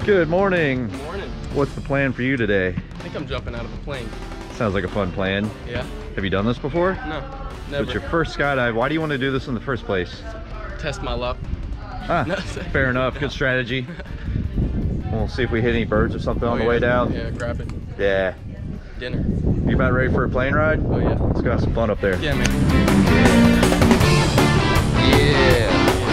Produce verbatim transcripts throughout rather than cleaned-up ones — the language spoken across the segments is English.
Good morning. Good morning. What's the plan for you today? I think I'm jumping out of a plane. Sounds like a fun plan. Yeah? Have you done this before? No, never. It's your first skydive. Why do you want to do this in the first place? Test my luck. Ah, fair enough. Good strategy. We'll see if we hit any birds or something oh, on the yeah. way down. Yeah, grab it. Yeah. Dinner. You about ready for a plane ride? Oh yeah. Let's go have some fun up there. Yeah, man. Yeah.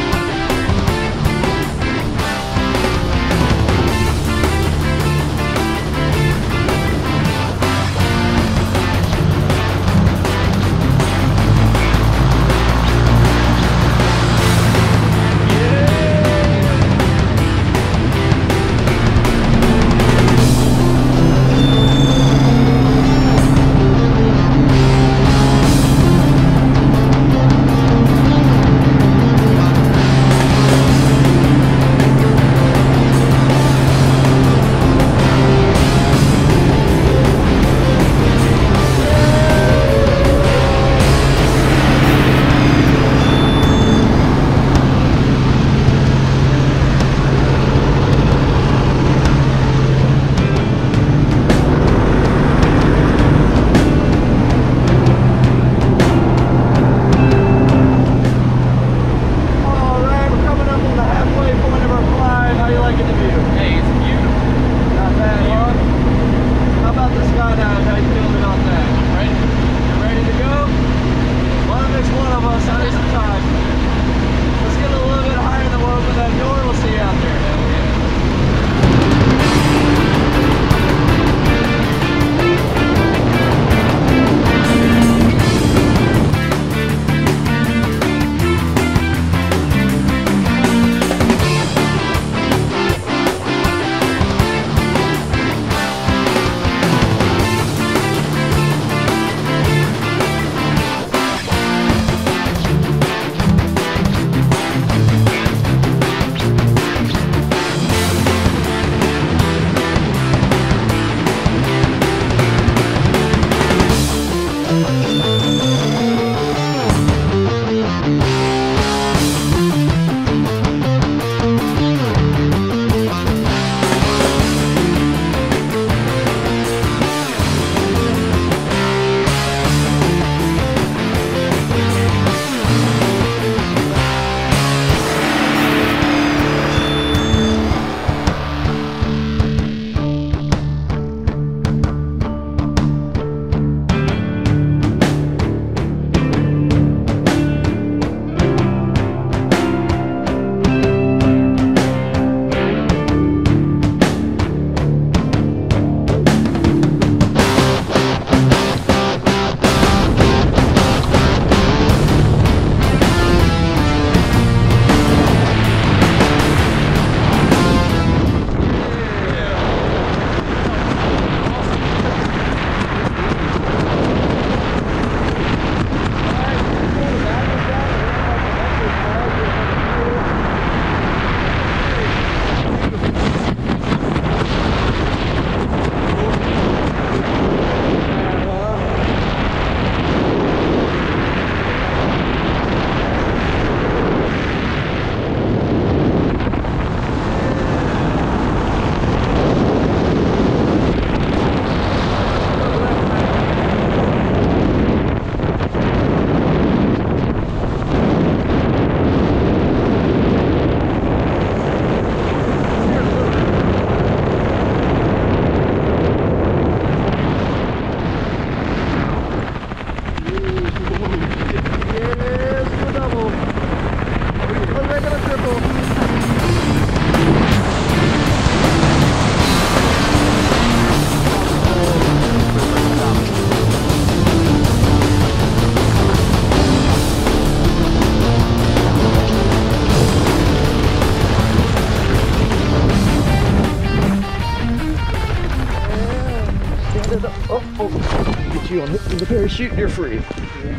Oh, oh. Get you on the, the parachute and you're free. Oh,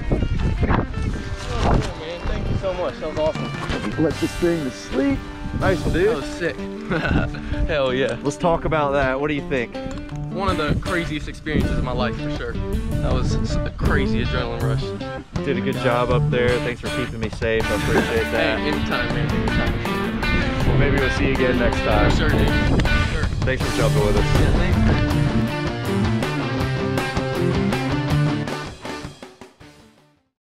man, thank you so much. That was awesome. Let this thing to sleep. Nice, dude. That was sick. Hell yeah. Let's talk about that. What do you think? One of the craziest experiences of my life, for sure. That was a crazy adrenaline rush. Did a good job up there. Thanks for keeping me safe. I appreciate that. Hey, anytime, man. Anytime. Well, maybe we'll see you again next time. For sure, dude. Thanks for jumping with us. Yeah, thanks.